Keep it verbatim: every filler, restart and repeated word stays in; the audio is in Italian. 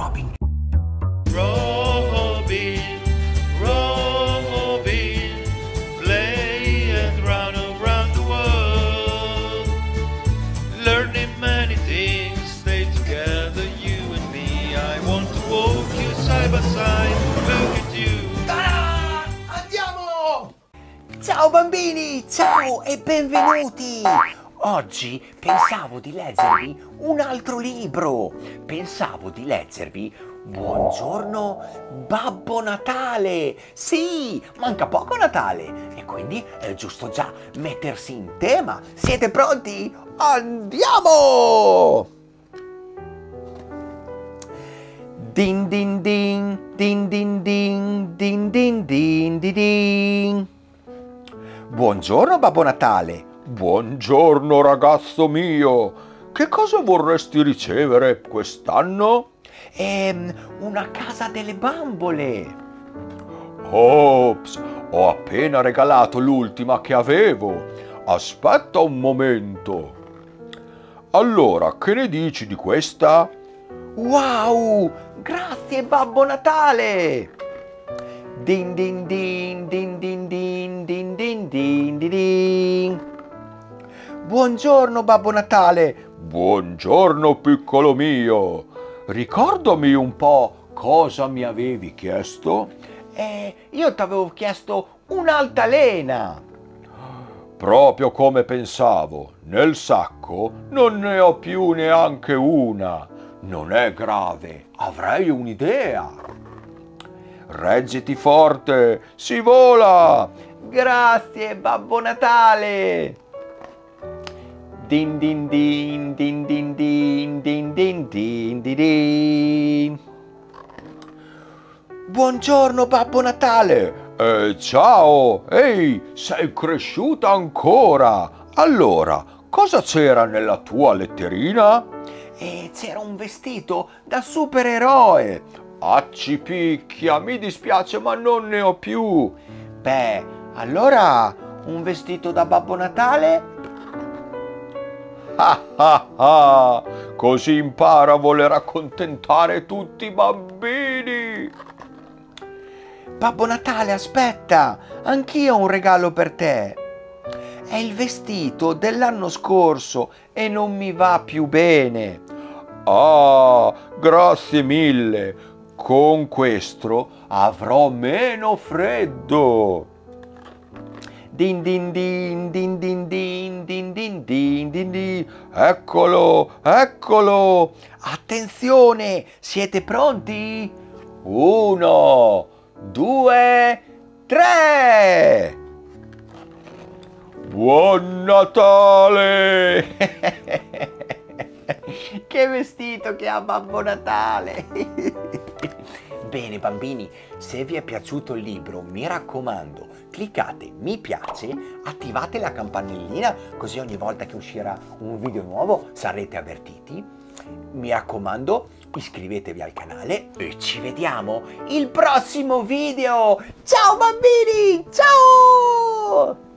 Robin. Robin, Robin, playing round around the world, learning many things, stay together, you and me. I want to walk you side by side, look at you. Ta-da! Andiamo! Ciao bambini, ciao e benvenuti! Oggi pensavo di leggervi un altro libro. Pensavo di leggervi Buongiorno Babbo Natale. Sì, manca poco Natale e quindi è giusto già mettersi in tema. Siete pronti? Andiamo! Din din din, din din din, din din din din din. Buongiorno Babbo Natale. Buongiorno ragazzo mio, che cosa vorresti ricevere quest'anno? Ehm, una casa delle bambole. Ops, ho appena regalato l'ultima che avevo. Aspetta un momento. Allora, che ne dici di questa? Wow, grazie Babbo Natale. Din din din, din din din, din din din din din. Buongiorno Babbo Natale. Buongiorno piccolo mio. Ricordami un po' cosa mi avevi chiesto? Eh, io ti avevo chiesto un'altalena. Proprio come pensavo, nel sacco non ne ho più neanche una. Non è grave, avrei un'idea. Reggiti forte, si vola! Grazie Babbo Natale. Din din din, din din din, din din din din din. Buongiorno Babbo Natale. Eh, ciao! Ehi, sei cresciuta ancora! Allora, cosa c'era nella tua letterina? E c'era un vestito da supereroe. Accipicchia, mi dispiace ma non ne ho più. Beh, allora un vestito da Babbo Natale? Ah ah ah! Così impara a voler accontentare tutti i bambini. Babbo Natale, aspetta, anch'io ho un regalo per te. È il vestito dell'anno scorso e non mi va più bene. Ah, grazie mille. Con questo avrò meno freddo. Din din din, din din din, din din din din din. Eccolo, eccolo. Attenzione, siete pronti? Uno, due, tre. Buon Natale! Che vestito che ha Babbo Natale! Bene bambini, se vi è piaciuto il libro, mi raccomando, cliccate mi piace, attivate la campanellina, così ogni volta che uscirà un video nuovo sarete avvertiti. Mi raccomando, iscrivetevi al canale e ci vediamo il prossimo video! Ciao bambini! Ciao!